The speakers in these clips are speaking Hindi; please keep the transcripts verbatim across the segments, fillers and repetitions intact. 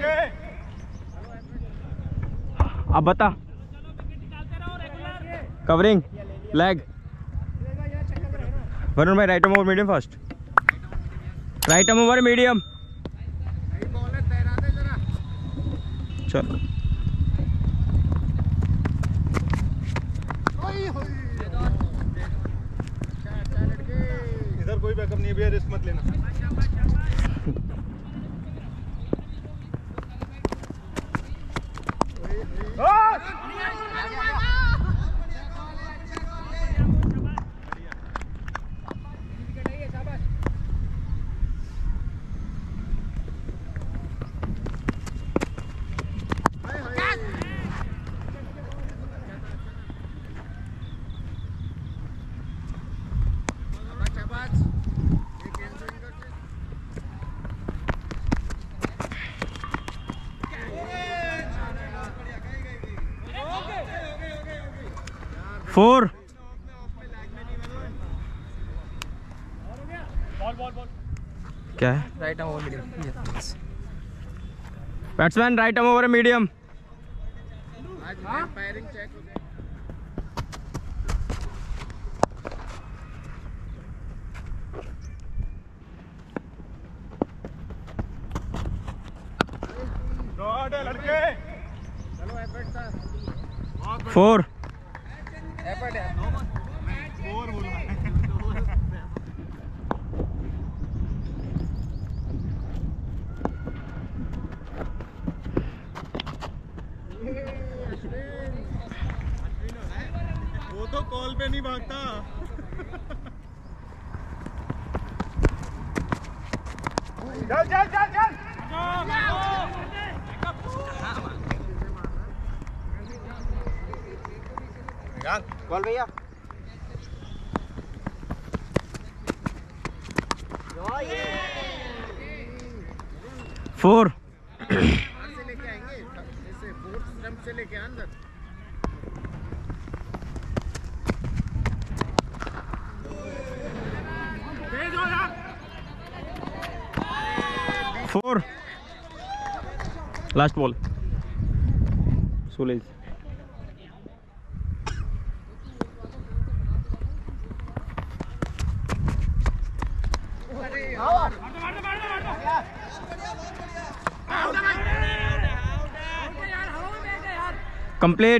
अब बता। Covering leg. वरुण भाई right arm over medium fast. Right arm over medium. चलो इधर कोई बैकअप नहीं है भैया, रिस्क मत लेना। फोर। क्या है? Right arm over medium. Batsman right arm over medium. Firing check हो गया। शॉट है लड़के। चलो एफर्ट था। फोर। एफर्ट है। फोर बोल रहा है। वो तो कॉल पे नहीं भागता। चल चल चल चल। बॉल भैया। फोर। से लेके आएंगे ऐसे फोर्थ स्टंप से लेके अंदर। फोर। Last ball. सुलेज। कंप्लीट।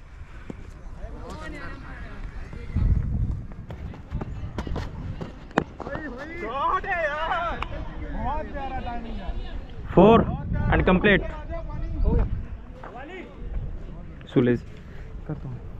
Four and complete. सुलेज करता हूँ।